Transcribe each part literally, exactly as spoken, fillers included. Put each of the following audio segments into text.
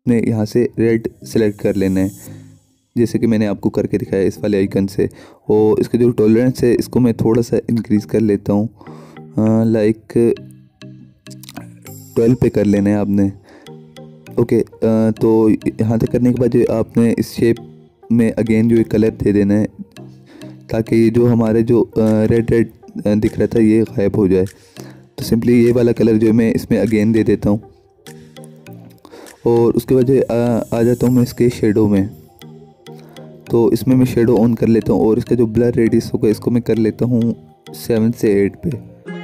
ने यहाँ से रेड सेलेक्ट कर लेना है, जैसे कि मैंने आपको करके दिखाया इस वाले आइकन से। और इसका जो टॉलरेंस है इसको मैं थोड़ा सा इंक्रीज़ कर लेता हूँ, लाइक ट्वेल्व पे कर लेना है आपने। ओके, तो यहाँ तक करने के बाद जो आपने इस शेप में अगेन जो कलर दे देना है, ताकि जो हमारे जो रेड रेड दिख रहा था ये गायब हो जाए। तो सिंपली ये वाला कलर जो मैं इसमें अगेन दे देता हूँ। और उसके बाद आ, आ जाता हूँ मैं इसके शेडो में। तो इसमें मैं शेडो ऑन कर लेता हूँ और इसका जो ब्लर रेडियस होगा इसको मैं कर लेता हूँ सेवन से एट पे।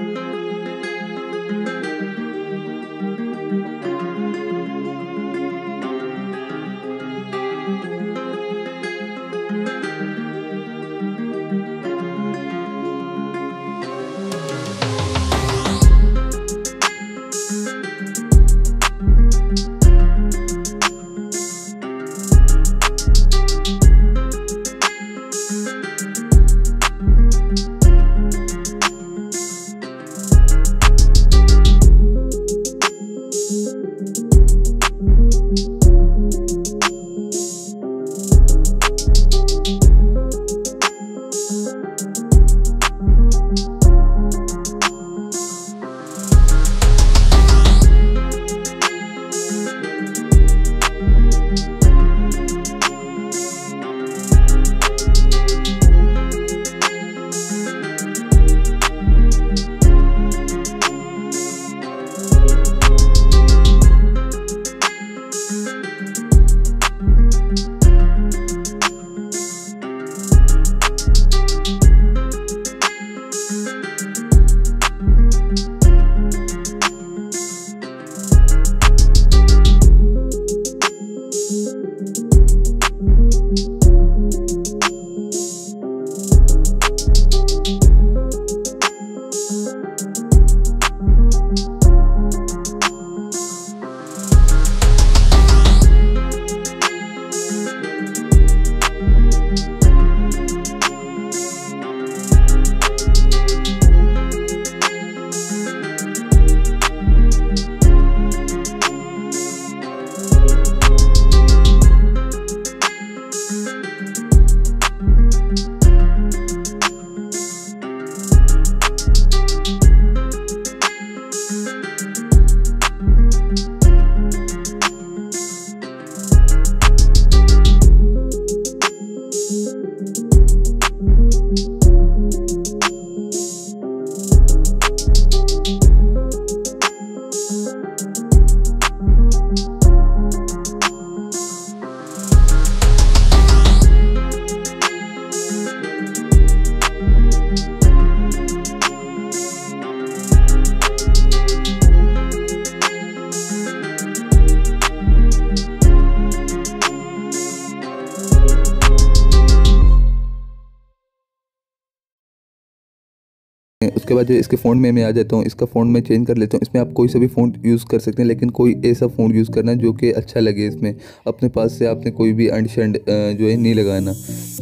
उसके बाद जो इसके फ़ॉन्ट में मैं आ जाता हूँ, इसका फ़ॉन्ट में चेंज कर लेता हूँ। इसमें आप कोई सा भी फ़ॉन्ट यूज़ कर सकते हैं, लेकिन कोई ऐसा फ़ॉन्ट यूज़ करना जो कि अच्छा लगे। इसमें अपने पास से आपने कोई भी अंडशंड जो है नहीं लगाना।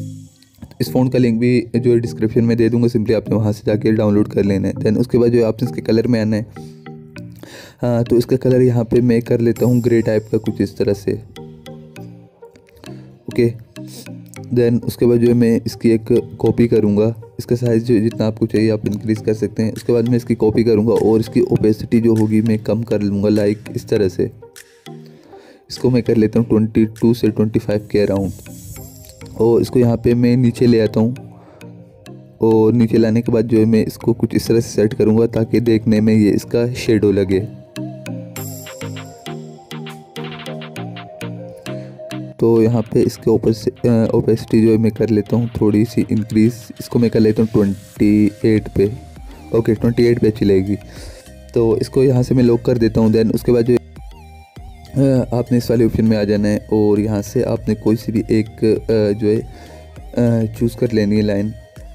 इस फ़ॉन्ट का लिंक भी जो है डिस्क्रिप्शन में दे दूँगा, सिंपली आपने वहाँ से जाके डाउनलोड कर लेना है। दैन उसके बाद जो आपने इसके कलर में आना है, हाँ तो इसका कलर यहाँ पर मैं कर लेता हूँ ग्रे टाइप का कुछ इस तरह से। ओके, देन उसके बाद जो है मैं इसकी एक कॉपी करूँगा। इसका साइज़ जो जितना आपको चाहिए आप इंक्रीज़ कर सकते हैं। उसके बाद मैं इसकी कॉपी करूँगा और इसकी ओपेसिटी जो होगी मैं कम कर लूँगा, लाइक इस तरह से। इसको मैं कर लेता हूँ ट्वेंटी टू से ट्वेंटी फाइव के अराउंड। और इसको यहाँ पे मैं नीचे ले आता हूँ, और नीचे लाने के बाद जो है मैं इसको कुछ इस तरह से सेट करूँगा ताकि देखने में ये इसका शेडो लगे। तो यहाँ पे इसके ऊपर ओपेसिटी जो है मैं कर लेता हूँ थोड़ी सी इंक्रीज़। इसको मैं कर लेता हूँ ट्वेंटी एट पे। ओके, ट्वेंटी एट पे चलेगी। तो इसको यहाँ से मैं लॉक कर देता हूँ। देन उसके बाद जो आपने इस वाले ऑप्शन में आ जाना है और यहाँ से आपने कोई सी भी एक जो है चूज़ कर लेनी है लाइन।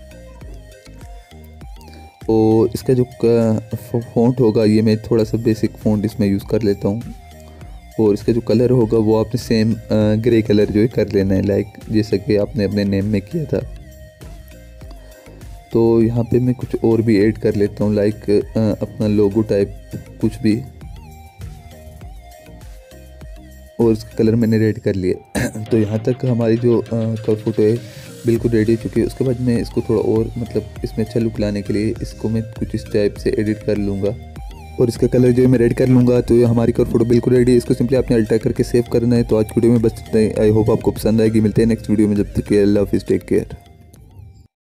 और इसका जो फ़ॉन्ट होगा ये मैं थोड़ा सा बेसिक फ़ॉन्ट इसमें यूज़ कर लेता हूँ। और इसका जो कलर होगा वो आपने सेम ग्रे कलर जो है कर लेना है, लाइक जैसा कि आपने अपने नेम में किया था। तो यहाँ पे मैं कुछ और भी ऐड कर लेता हूँ, लाइक अपना लोगो टाइप कुछ भी। और उसका कलर मैंने रेड कर लिया। तो यहाँ तक हमारी जो कवर फ़ोटो है बिल्कुल रेडी हो चुकी है। उसके बाद मैं इसको थोड़ा और मतलब इसमें अच्छा लुक लाने के लिए इसको मैं कुछ इस टाइप से एडिट कर लूँगा और इसका कलर जो है मैं रेड कर लूँगा। तो ये हमारी कवर फोटो बिल्कुल रेडी है। इसको सिंपली आपने अल्टर करके सेव करना है। तो आज की वीडियो में बस इतना ही। आई होप आपको पसंद आएगी। मिलते हैं नेक्स्ट वीडियो में, जब तक के अल्लाह हाफिज़, टेक केयर।